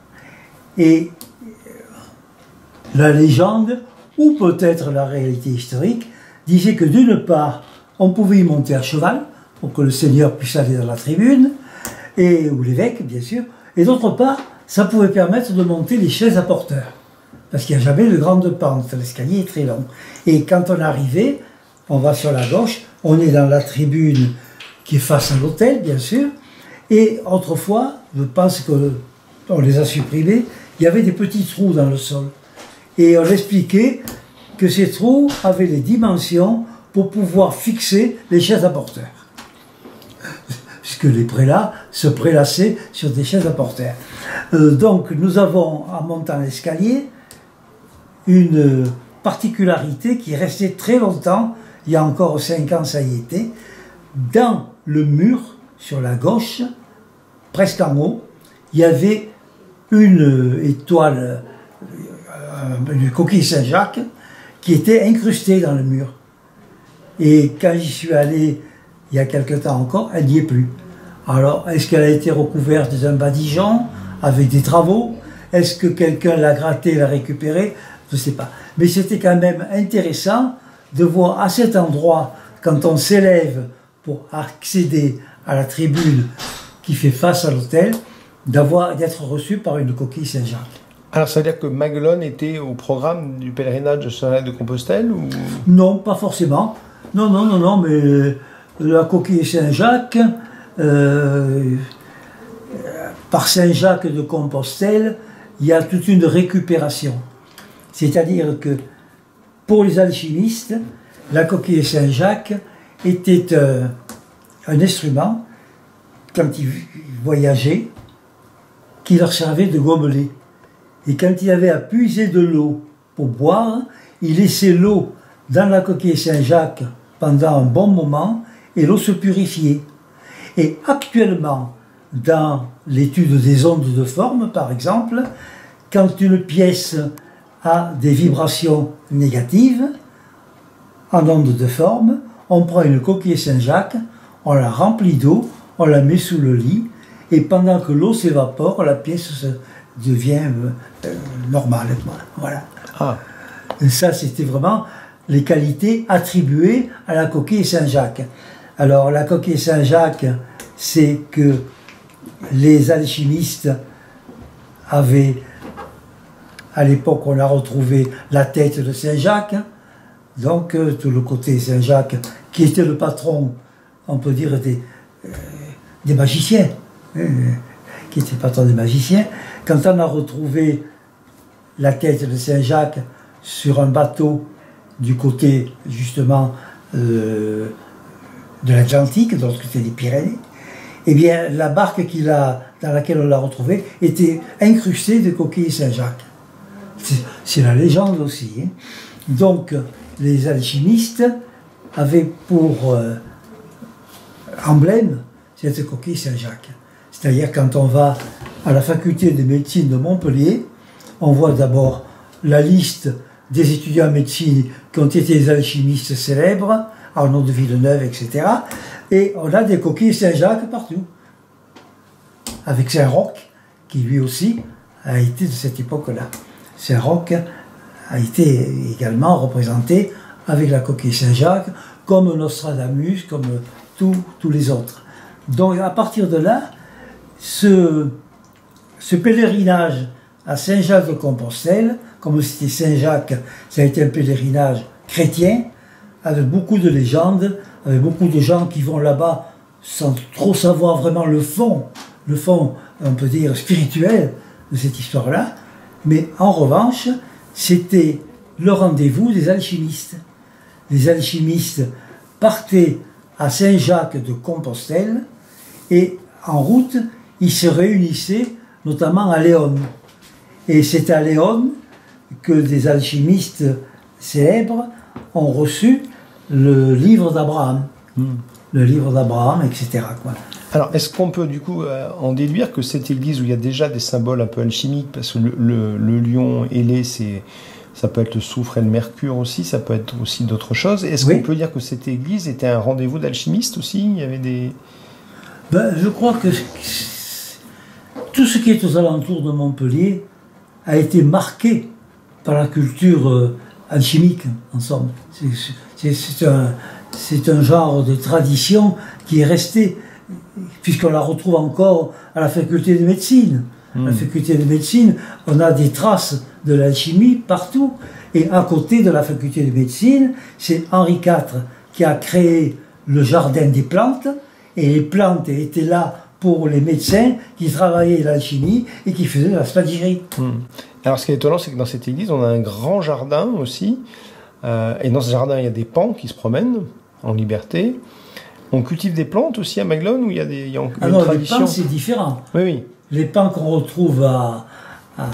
Et la légende, ou peut-être la réalité historique, disait que d'une part, on pouvait y monter à cheval, pour que le seigneur puisse aller dans la tribune, et, ou l'évêque, bien sûr, et d'autre part, ça pouvait permettre de monter les chaises à porteurs, parce qu'il n'y a jamais de grande pente, l'escalier est très long. Et quand on arrivait, on va sur la gauche, on est dans la tribune qui est face à l'autel, bien sûr, et autrefois, je pense qu'on les a supprimés, il y avait des petits trous dans le sol. Et on expliquait que ces trous avaient les dimensions pour pouvoir fixer les chaises à porteurs. Puisque les prélats se prélassaient sur des chaises à porteurs. Euh, donc nous avons, en montant l'escalier, une particularité qui est restée très longtemps, il y a encore cinq ans ça y était, dans le mur, sur la gauche, presque en haut, il y avait une étoile, une coquille Saint-Jacques, qui était incrustée dans le mur. Et quand j'y suis allé, il y a quelque temps encore, elle n'y est plus. Alors, est-ce qu'elle a été recouverte d'un badigeon, avec des travaux? Est-ce que quelqu'un l'a grattée, l'a récupérée? Je ne sais pas. Mais c'était quand même intéressant de voir à cet endroit, quand on s'élève pour accéder à la tribune qui fait face à l'autel, d'avoir d'être reçu par une coquille Saint-Jacques. Alors, ça veut dire que Maguelone était au programme du pèlerinage de Saint-Jacques de Compostelle ou... Non, pas forcément. Non, non, non, non, mais la coquille Saint-Jacques, euh, par Saint-Jacques de Compostelle, il y a toute une récupération. C'est-à-dire que pour les alchimistes, la coquille Saint-Jacques était euh, un instrument, quand ils voyageaient, qui leur servait de gobelet. Et quand il avait à puiser de l'eau pour boire, il laissait l'eau dans la coquille Saint-Jacques pendant un bon moment et l'eau se purifiait. Et actuellement, dans l'étude des ondes de forme, par exemple, quand une pièce a des vibrations négatives, en ondes de forme, on prend une coquille Saint-Jacques, on la remplit d'eau, on la met sous le lit, et pendant que l'eau s'évapore, la pièce se devient euh, normale. Voilà. Ah. Et ça, c'était vraiment les qualités attribuées à la coquille Saint-Jacques. Alors, la coquille Saint-Jacques, c'est que les alchimistes avaient, à l'époque, on a retrouvé la tête de Saint-Jacques, donc euh, tout le côté Saint-Jacques, qui était le patron, on peut dire, des, euh, des magiciens, euh, qui était le patron des magiciens. Quand on a retrouvé la tête de Saint-Jacques sur un bateau du côté, justement, euh, de l'Atlantique, de l'autre côté des Pyrénées, eh bien, la barque qu'il a, dans laquelle on l'a retrouvé était incrustée de coquilles Saint-Jacques. C'est la légende aussi. Hein. Donc, les alchimistes avaient pour euh, emblème cette coquille Saint-Jacques. C'est-à-dire, quand on va à la faculté de médecine de Montpellier, on voit d'abord la liste des étudiants en médecine qui ont été des alchimistes célèbres, Arnaud de Villeneuve, et cetera. Et on a des coquilles Saint-Jacques partout. Avec Saint-Roch, qui lui aussi a été de cette époque-là. Saint-Roch a été également représenté avec la coquille Saint-Jacques, comme Nostradamus, comme tous tous les autres. Donc à partir de là, ce, ce pèlerinage à Saint-Jacques de Compostelle, comme c'était Saint-Jacques, ça a été un pèlerinage chrétien, avec beaucoup de légendes, avec beaucoup de gens qui vont là-bas sans trop savoir vraiment le fond, le fond, on peut dire, spirituel de cette histoire-là. Mais en revanche, c'était le rendez-vous des alchimistes. Les alchimistes partaient à Saint-Jacques de Compostelle et en route, ils se réunissaient notamment à Léon. Et c'est à Léon que des alchimistes célèbres ont reçu le livre d'Abraham. Mmh. Le livre d'Abraham, et cetera quoi. Alors, est-ce qu'on peut du coup euh, en déduire que cette église où il y a déjà des symboles un peu alchimiques, parce que le, le, le lion ailé, c'est, ça peut être le soufre et le mercure aussi, ça peut être aussi d'autres choses. Est-ce oui. qu'on peut dire que cette église était un rendez-vous d'alchimistes aussi? Il y avait des... Ben, je crois que tout ce qui est aux alentours de Montpellier a été marqué par la culture euh, alchimique, en somme. C'est un, un genre de tradition qui est resté, puisqu'on la retrouve encore à la faculté de médecine. Mmh. À la faculté de médecine, on a des traces de l'alchimie partout. Et à côté de la faculté de médecine, c'est Henri quatre qui a créé le jardin des plantes. Et les plantes étaient là pour les médecins qui travaillaient l'alchimie et qui faisaient de la spadigerie. Mmh. Alors ce qui est étonnant, c'est que dans cette église, on a un grand jardin aussi. Euh, et dans ce jardin, il y a des paons qui se promènent en liberté. On cultive des plantes aussi à Maguelone, où il y a, des, il y a une Alors, tradition. Les pans, c'est différent. Oui, oui. Les pans qu'on retrouve à, à,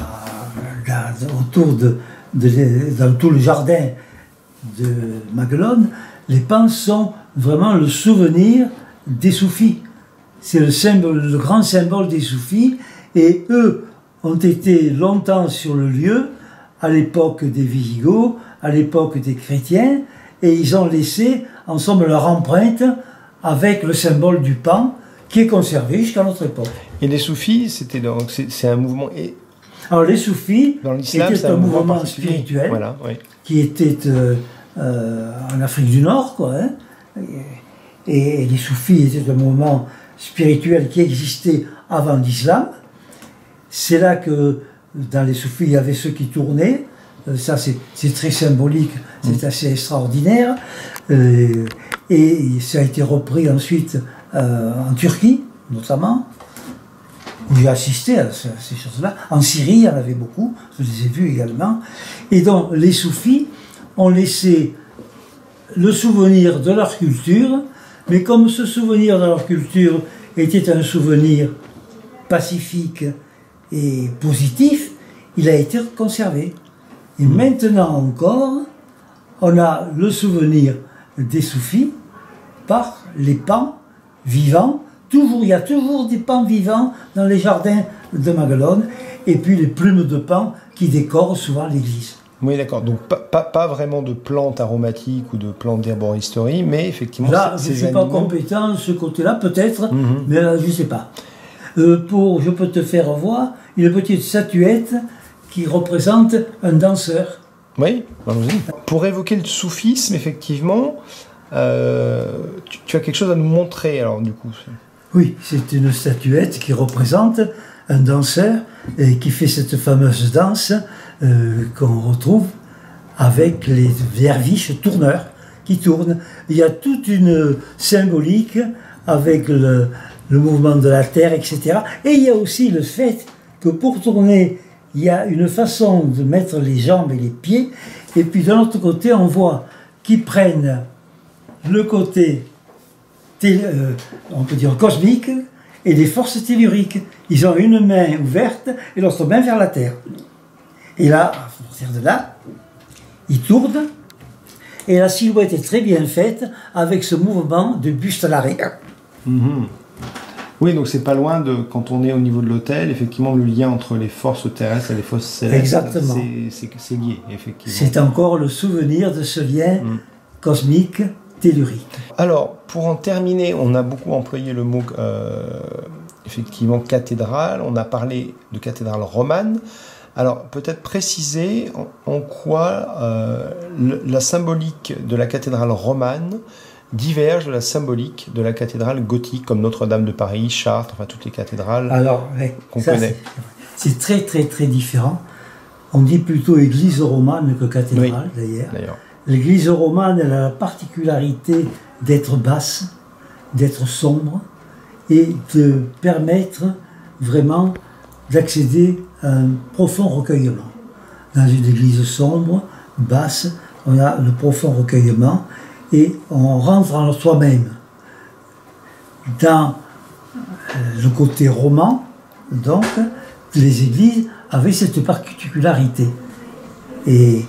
à, autour de, de, dans tout le jardin de Maguelone, les pans sont vraiment le souvenir des soufis. C'est le, symbole, le grand symbole des soufis, et eux ont été longtemps sur le lieu, à l'époque des Visigoths, à l'époque des chrétiens, et ils ont laissé, en somme, leur empreinte avec le symbole du pan, qui est conservé jusqu'à notre époque. Et les soufis, c'était donc c'est un mouvement. Et... Alors les soufis étaient un, un mouvement, mouvement spirituel, voilà, oui. qui était euh, euh, en Afrique du Nord, quoi. Hein, et, et les soufis étaient un mouvement spirituel qui existait avant l'islam. C'est là que dans les soufis, il y avait ceux qui tournaient. Ça, c'est très symbolique, c'est assez extraordinaire. Euh, et ça a été repris ensuite euh, en Turquie, notamment, où j'ai assisté à ces choses-là. En Syrie, il y en avait beaucoup, je les ai vus également. Et donc, les soufis ont laissé le souvenir de leur culture, mais comme ce souvenir de leur culture était un souvenir pacifique et positif, il a été conservé. Et mmh. maintenant encore, on a le souvenir des soufis par les pans vivants toujours, il y a toujours des pans vivants dans les jardins de Maguelone, et puis les plumes de pan qui décorent souvent l'église. Oui, d'accord. Donc, pas, pas, pas vraiment de plantes aromatiques ou de plantes d'herboristerie, mais effectivement, là, je ne suis animaux... pas compétent de ce côté-là, peut-être, mm-hmm. mais là, je ne sais pas. Euh, pour, je peux te faire voir une petite statuette qui représente un danseur. Oui, allons-y. Pour évoquer le soufisme, effectivement, euh, tu, tu as quelque chose à nous montrer, alors, du coup. Oui, c'est une statuette qui représente un danseur et qui fait cette fameuse danse euh, qu'on retrouve avec les derviches tourneurs qui tournent. Il y a toute une symbolique avec le, le mouvement de la terre, et cetera. Et il y a aussi le fait que pour tourner, il y a une façon de mettre les jambes et les pieds, et puis de l'autre côté, on voit qu'ils prennent le côté, télé, euh, on peut dire cosmique, et des forces telluriques. Ils ont une main ouverte et l'autre main vers la terre. Et là, à partir de là, ils tournent, et la silhouette est très bien faite avec ce mouvement de buste à l'arrière. Mm-hmm. Oui, donc c'est pas loin de, quand on est au niveau de l'autel, effectivement, le lien entre les forces terrestres et les forces célestes. Exactement. C'est lié, effectivement. C'est encore le souvenir de ce lien mm. cosmique, tellurique. Alors, pour en terminer, on a beaucoup employé le mot, euh, effectivement, cathédrale. On a parlé de cathédrale romane. Alors, peut-être préciser en, en quoi euh, le, la symbolique de la cathédrale romane diverge de la symbolique de la cathédrale gothique, comme Notre-Dame de Paris, Chartres, enfin toutes les cathédrales ouais, qu'on connaît. C'est très très très différent. On dit plutôt église romane que cathédrale, oui, d'ailleurs. L'église romane, elle a la particularité d'être basse, d'être sombre, et de permettre vraiment d'accéder à un profond recueillement. Dans une église sombre, basse, on a le profond recueillement, et on rentre en soi-même. Dans le côté roman, donc, les églises avaient cette particularité. Et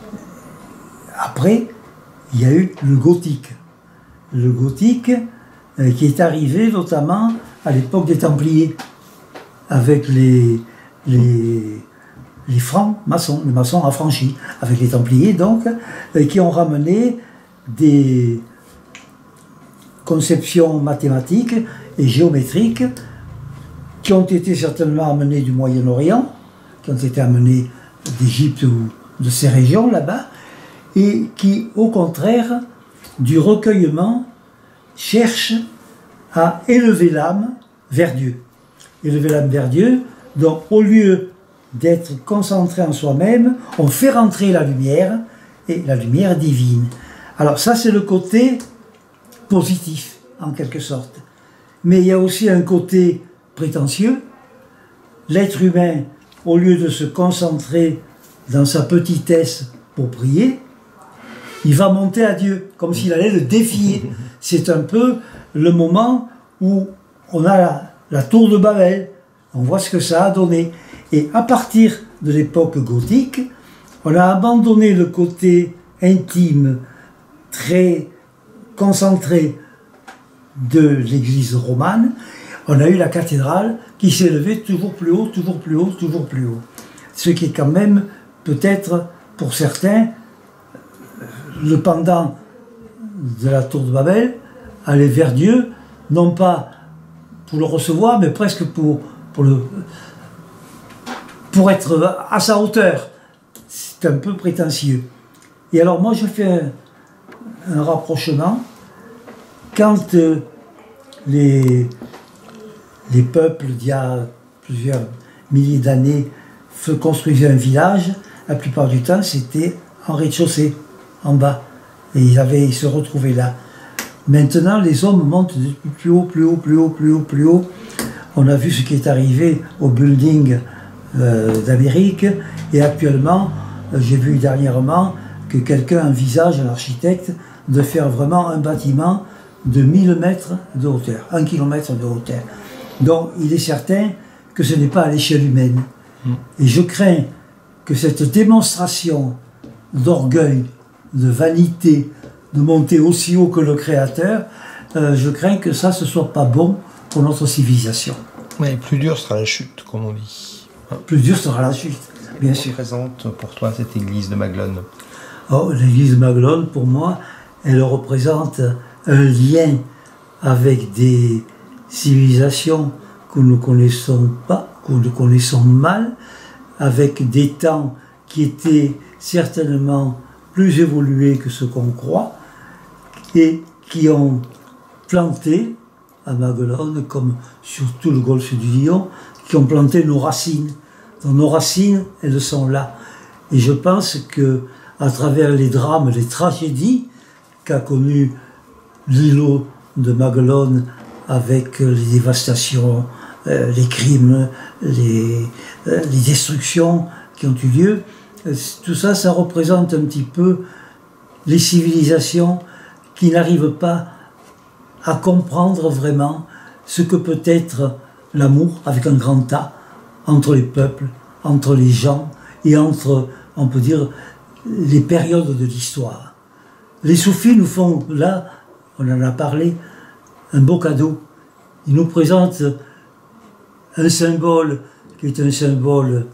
après, il y a eu le gothique. Le gothique euh, qui est arrivé notamment à l'époque des Templiers, avec les, les, les francs maçons, les maçons affranchis, avec les Templiers donc, euh, qui ont ramené des conceptions mathématiques et géométriques qui ont été certainement amenées du Moyen-Orient, qui ont été amenées d'Égypte ou de ces régions là-bas, et qui, au contraire, du recueillement, cherchent à élever l'âme vers Dieu. Élever l'âme vers Dieu, donc au lieu d'être concentré en soi-même, on fait rentrer la lumière, et la lumière divine. Alors ça, c'est le côté positif, en quelque sorte. Mais il y a aussi un côté prétentieux. L'être humain, au lieu de se concentrer dans sa petitesse pour prier, il va monter à Dieu, comme s'il allait le défier. C'est un peu le moment où on a la, la tour de Babel. On voit ce que ça a donné. Et à partir de l'époque gothique, on a abandonné le côté intime, très concentré de l'église romane. On a eu la cathédrale qui s'est élevée toujours plus haut, toujours plus haut, toujours plus haut. Ce qui est quand même, peut-être, pour certains, le pendant de la tour de Babel, aller vers Dieu, non pas pour le recevoir, mais presque pour, pour, le, pour être à sa hauteur. C'est un peu prétentieux. Et alors moi je fais un, un rapprochement. Quand euh, les, les peuples d'il y a plusieurs milliers d'années construisaient un village, la plupart du temps c'était en rez-de-chaussée, en bas. Et ils, avaient, ils se retrouvaient là. Maintenant les hommes montent plus haut, plus haut, plus haut, plus haut, plus haut. On a vu ce qui est arrivé au building euh, d'Amérique, et actuellement, euh, j'ai vu dernièrement que quelqu'un envisage, un architecte, de faire vraiment un bâtiment de mille mètres de hauteur, un kilomètre de hauteur. Donc il est certain que ce n'est pas à l'échelle humaine. Mm. Et je crains que cette démonstration d'orgueil, de vanité, de monter aussi haut que le Créateur, euh, je crains que ça ne soit pas bon pour notre civilisation. Ouais, plus dur sera la chute, comme on dit. Hein. Plus dur sera la chute, bien sûr. Qu'est-ce que représente pour toi cette église de Maglone? Oh, l'église de Maglone, pour moi, elle représente un lien avec des civilisations que nous ne connaissons pas, que nous connaissons mal, avec des temps qui étaient certainement plus évolués que ce qu'on croit, et qui ont planté à Maguelone, comme sur tout le golfe du Lion, qui ont planté nos racines. Donc nos racines, elles sont là. Et je pense que à travers les drames, les tragédies qu'a connu l'îlot de Maguelone, avec les dévastations, euh, les crimes, les, euh, les destructions qui ont eu lieu, euh, tout ça, ça représente un petit peu les civilisations qui n'arrivent pas à comprendre vraiment ce que peut être l'amour, avec un grand A, entre les peuples, entre les gens, et entre, on peut dire, les périodes de l'histoire. Les soufis nous font, là, on en a parlé, un beau cadeau. Ils nous présentent un symbole qui est un symbole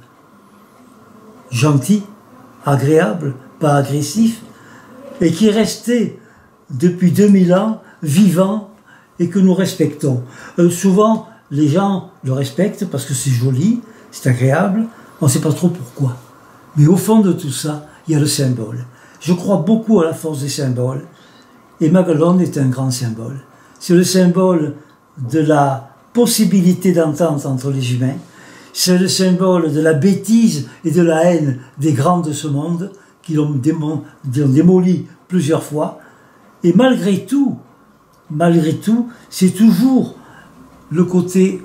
gentil, agréable, pas agressif, et qui est resté depuis deux mille ans vivant et que nous respectons. Euh, souvent, les gens le respectent parce que c'est joli, c'est agréable, on ne sait pas trop pourquoi. Mais au fond de tout ça, il y a le symbole. Je crois beaucoup à la force des symboles, et Maguelone est un grand symbole. C'est le symbole de la possibilité d'entente entre les humains, c'est le symbole de la bêtise et de la haine des grands de ce monde, qui l'ont démo- démoli plusieurs fois, et malgré tout, malgré tout, c'est toujours le côté,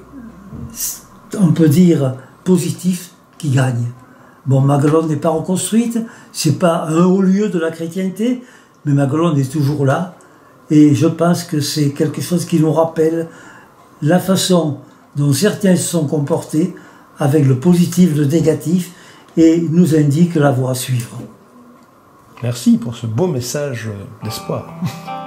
on peut dire, positif qui gagne. Bon, Maguelone n'est pas reconstruite, c'est pas un haut lieu de la chrétienté, mais Maguelone est toujours là, et je pense que c'est quelque chose qui nous rappelle la façon dont certains se sont comportés avec le positif, le négatif, et nous indique la voie à suivre. Merci pour ce beau message d'espoir.